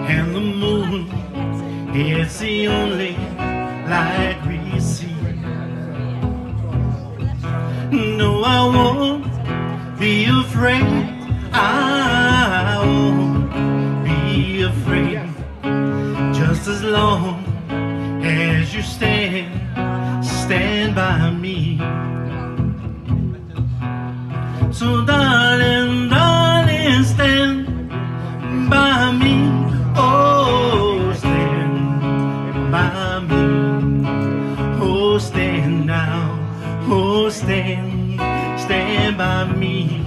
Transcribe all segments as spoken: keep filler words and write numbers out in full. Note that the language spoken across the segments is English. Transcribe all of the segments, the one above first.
and the moon, it's the only light we see. No, I won't be afraid. I won't be afraid, just as long as you stand, stand by me. So darling, darling, stand by me. Oh, stand by me. Oh, stand now. Oh, stand, stand by me.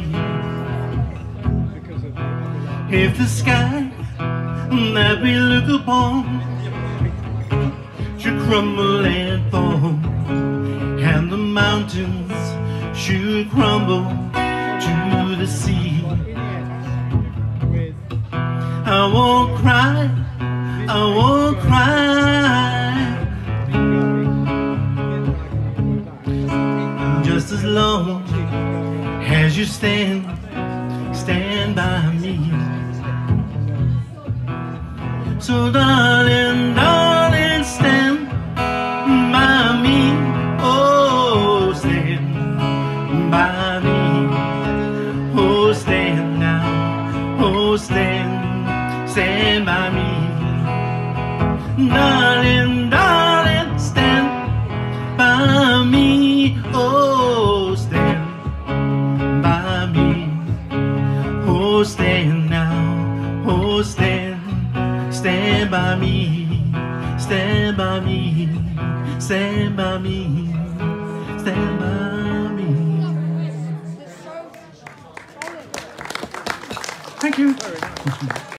If the sky that we look upon should crumble and fall, and the mountains should crumble to the sea, I won't cry, I won't cry, just as long as you stand, stand by me. So darling, darling, stand by me. Oh, stand by me. Oh, stand now. Oh, stand, stand by me. Darling, darling, stand by me. Oh, stand by me. Oh, stand now. Oh, stand, stand by me. Stand by me. Stand by me. Stand by me. Thank you.